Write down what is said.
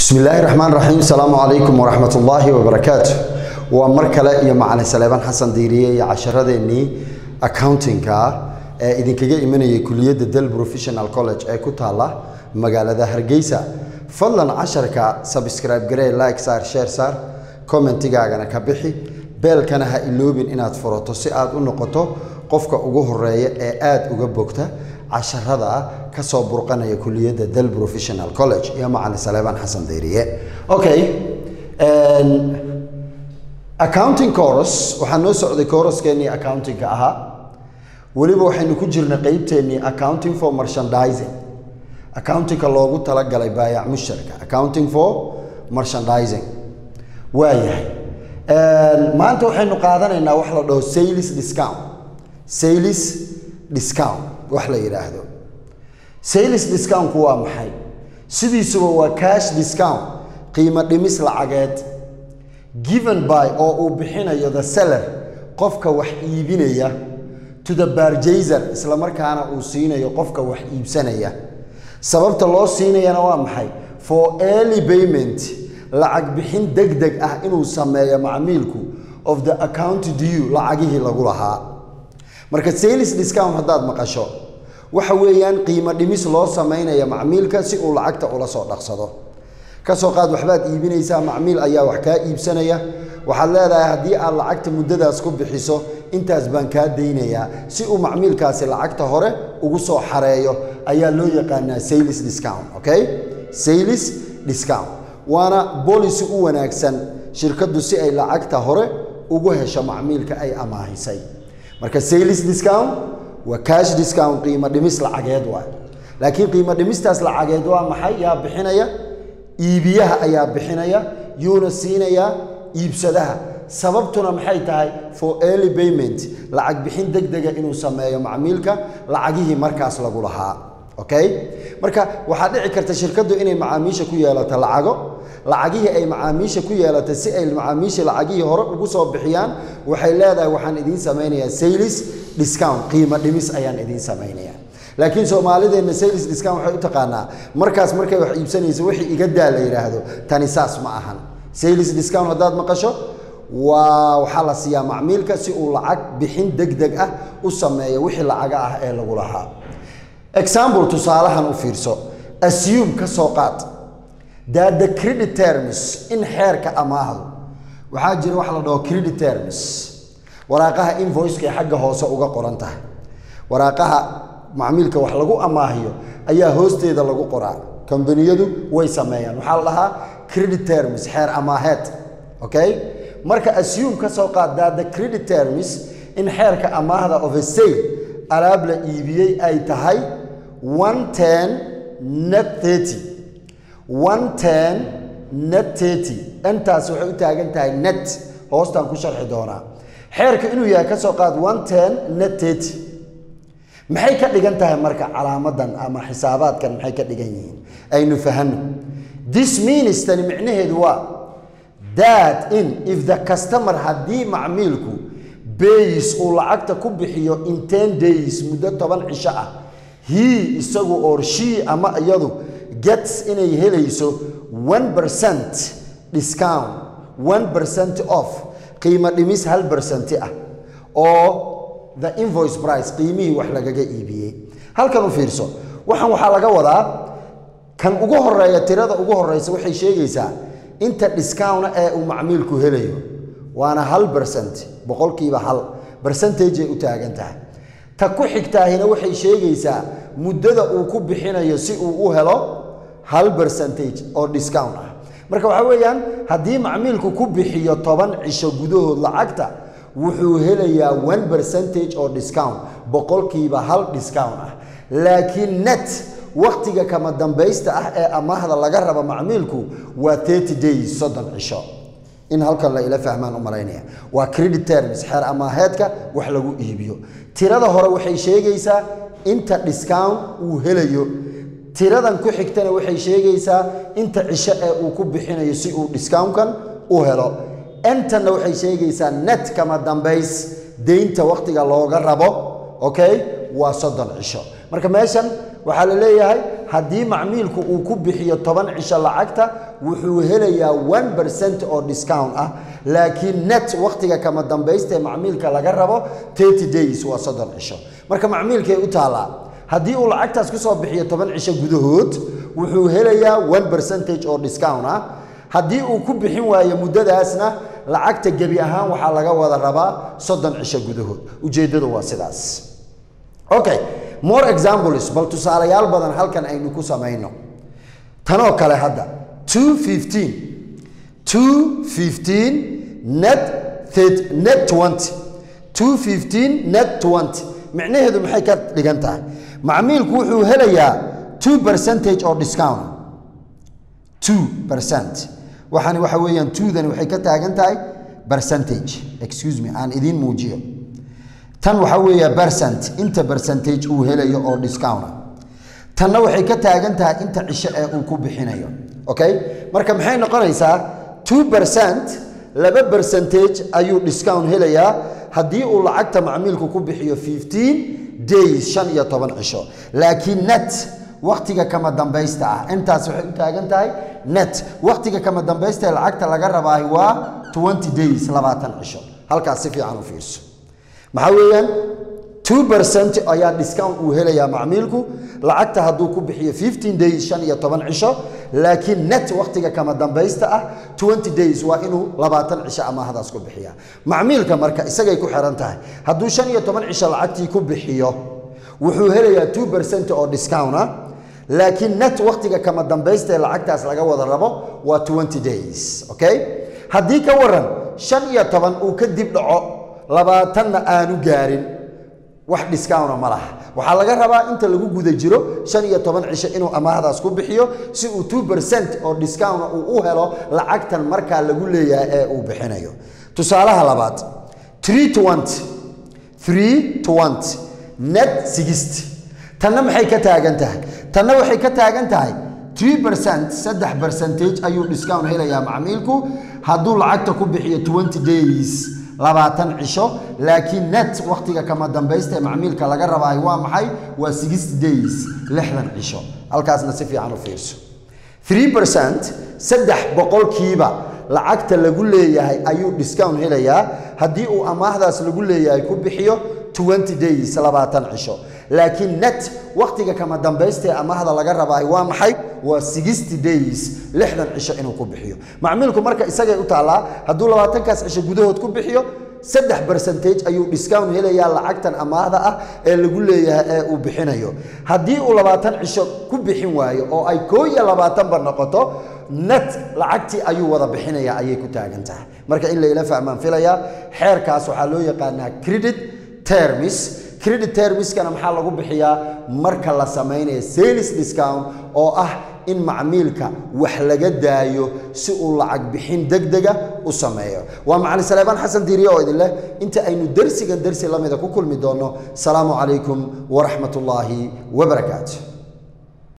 بسم الله الرحمن الرحيم السلام عليكم ورحمة الله وبركاته ومركلة يا معنا سليمان حسن ديرية يا عشرة accounting إذن كجا إيمانية كلية دل بروفيشنال كولج كتها الله مقالة هرجيسة فضلا عشرة سبسكرايب جري لايك صار شير صار كومنت جانا كبحي بيل كان هاللوبين إن أتفرطوا سئات ونقطة قفك أجوه الرأي آد وجبكته عشرة كسب برقنا كلية دل بروفيشنال كولج يا معنا سليمان حسن ديرية أوكي accounting course وحنوسع ذي course كأني accounting كأها وليبو حين كجرنا قيبتني accounting for merchandising accounting كاللوجو تلقى لي بايع مشتركة accounting for merchandising وايح ما أنتوا حين قاعدين إنه وحلا ده sales discount وحلا يراهدو sales discount هو محي سيدي سوى cash discount قيمة لمثل عقد given by أو بحنا the seller قفك وحيبينية to the purchaser إسلا مركانا وسينا يقفك وحيبسنية سببت الله سينا ينوى محي for early payment لعق بحين دق إنو سمايا معاملكو of the account due لعقيه لقولها مركز sales discount هداد مقاشو وحويان قيمة دميس الله سماينا يا معاملك سيقول لعقتا ولا صوت نقصده كسو قاد وحبات إيبينيسا معميل أيا وحكا إيبسانيا وحالا هدي aan lacagta mudada isku bixiso intaas baan ka deynaya si uu macmiilkaasi lacagta hore ugu soo xareeyo ayaa loo yaqaanaa sales discount okay sales discount waana policy u wanaagsan shirkadu si ay lacagta hore ugu hesho macmiilka ay amaahisay marka sales discount wa cash discount qiimo dhimis lacageed waa laakiin qiimo dhimistaas lacageed waa maxay yaa bixinaya iibiyaha ayaa bixinaya yuuna siinaya iibsadaha sababtuna maxay tahay for early payment lacag bixin degdega inuu sameeyo macmiilka lacagihii markaas lagu lahaa okay marka waxa dhici karta shirkadu inay macaamiisha ku yeelato lacagihii ay macaamiisha ku yeelato si ay macaamiisha lacagihii hore ugu soo bixiyaan waxay leedahay waxaan idin sameeynaa sales discount qiimo dhimis ayaan idin sameeynaa laakiin Soomaalideena sales discount waxay u taqaanaa markaas markay wax iibsanayso wixii iga daal yiraahdo tani saas ma ahan sales discount hadaad maqasho waxa la siiyaa macmiilka si uu lacag bixin degdeg ah u sameeyo wixii lacag ah ee lagu lahaa example tusaalahan u fiirso assume ka soo qaad that the credit terms in xeerka amaahdu waxa jira wax la dhaho credit terms waraaqaha invoice-ka xagga hoose uga qoran tahay waraaqaha macmiilka wax lagu amaahiyo ayaa hoosteeda lagu qoraa kambaniyadu way sameeyaan waxa la dhahaa credit terms xeer amaaheed okay marka assume ka soo qaad the credit terms in xeerka amaahda of a sale alaab la iibiyay ay tahay 110 net 30 intaas waxay u taagan tahay net hoostan ku sharxi doonaa xeerka inuu yahay ka soo qaad 110 net 30 maxay ka dhigan tahay marka calaamadan ama xisaabaadkan maxay ka dhigan yihiin aynu fahanno this means tani macnaheedu waa that if the customer hadii macmiilku pays uu lacagta ku bixiyo in 10 days muddo 10 cisho ah he isagu or she ama iyadu gets inay helayso 1% discount 1% off qiimo dhimis 1% ah oo the invoice price qiimihii wax lagaga iibiyay halkan u fiirso waxa laga wadaa kan ugu horeeya tirada ugu horeysa waxay sheegaysaa inta discount ee uu macmiilku helayo waana 1% boqolkiiba 1 percentage ay u taagan tahay ta ku xigtaahina waxay sheegaysaa muddada uu ku bixinayo si uu u helo 1% oo discount ah marka waxa weeyaan hadii macmiilku ku bixiyo 10 cisho gudahood lacagta wuxuu helayaa 1% oo discount boqolkiiba 1 discount ah laakiin net waqtiga kama dambaysta ah ee amaahda laga rabo macmiilku waa 30 days 30 cisho in halkan la ila fahmaan u maleynaya waa credit terms xeer amaaheedka wax lagu iibiyo tirada hore waxay sheegaysaa inta discount uu helayo tiradan ku xigtana waxay sheegaysaa inta cisho ee uu ku bixinayo si uu discount-kan u helo intana waxay sheegaysaa net kama dambays deynta waqtiga looga rabo okay waa 30 cisho marka meeshan waxa la leeyahay haddii macmiilku uu ku bixiyo 10 cisho lacagta wuxuu helayaa 1% oo discount ah laakiin net waqtiga kama dambaysta macmiilka laga rabo 30 days waa 30 cisho marka macmiilkay u taalaa haddii uu lacagtaas ku soo bixiyo 10 cisho gudahood wuxuu helayaa 1% oo discount ah haddii uu ku bixin waayo muddadaasna lacagta gebi ahaan waxaa laga wada rabaa 30 cisho gudahood ujeedadu waa sidaas okay more examples bal tusaalayaal badan halkan aynu ku samayno tanoo kale hadda 215 net 20 215 net 20 معناه maxay ka dhigan tahay macmiilku wuxuu helayaa 2% oo discount 2% waxaan waxa weeyaan 2dan waxay ka taagan tahay percentage excuse me aan idin muujiyo tan waxa weeyaa percent inta percentage uu helayo oo discount tanna waxay ka taagan tahay inta cisho ee uu ku bixinayo okay marka maxay noqonaysaa 2% 2% ayuu discount helayaa haddii uu lacagta macmiilku ku bixiyo 15 days 15 cisho laakiin net waqtiga kama dambaysta ah intaas waxay u taagan tahay net waqtiga kama dambaysta lacagta laga rabaa waa 20 days 20 cisho halkaas si fiican u fiirso maxaa weeyaan 2% ayaa discount uu helayaa macmiilku lacagta hadduu ku bixiyo 15 days 15 cisho laakiin net waqtiga kama dambaysta ah 20 days waa inuu 20 cisho ama hadaas ku bixiya macmiilka marka isagay ku xiran tahay hadduu 15 cisho lacagtii ku bixiyo wuxuu helayaa 2% oo discount ah laakiin net waqtiga kama dambaysta lacagtaas laga wada rabo waa 20 days okay haddii ka waran 15 uu ka dib dhaco 20na aanu gaarin wax discount ma laha waxa laga rabaa inta lagu guda jiro 15 cisho inuu amaahdaas ku bixiyo si uu 2% oo discount uu u helo lacagtan marka lagu leeyahay ee uu bixinayo tusaalaha labaad 320 net 60 tanna maxay ka taagan tahay tanna waxay ka taagan tahay 3% 3% ayuu discount helayaa macmiilku hadduu lacagta ku bixiyo 20 days 20 cisho laakiin net waqtiga kama dambaysta macmiilka laga rabaa waa maxay waa 60 days 60 cisho halkaasna si fiican u fiirso 3% 3% lacagta lagu leeyahay ayuu discount helayaa haddii uu amaahdaas lagu leeyahay ku bixiyo 20 days 20 cisho laakiin net waqtiga kama dambaysta amaahda laga rabaa waa maxay waa 60 days 60 cisho inuu ku bixiyo macmiilku marka isagay u taalaa hadduu 20 kaas cisho gudahood ku bixiyo 3% ayuu discount helayaa lacagtan amaahda ah ee lagu leeyahay ee uu bixinayo haddii uu 20 cisho ku bixin waayo oo ay 21 ba noqoto net lacagtii ayuu wada bixinayaa ayay ku taagan tahay marka in la ila fahmaan filaya xeerkaas waxa loo yaqaanaa credit terms credit terms kana maxaa lagu bixiyaa marka la sameeyo sales discount oo ah in macmiilka wax laga daayo si uu lacag bixin degdega u sameeyo waa macallin Salebaan Xasan Diiriye oo idin leh inta aynu darsigan darsi lamida ku kulmi doono salaamu calaykum wa rahmatullaahi wa barakaatuh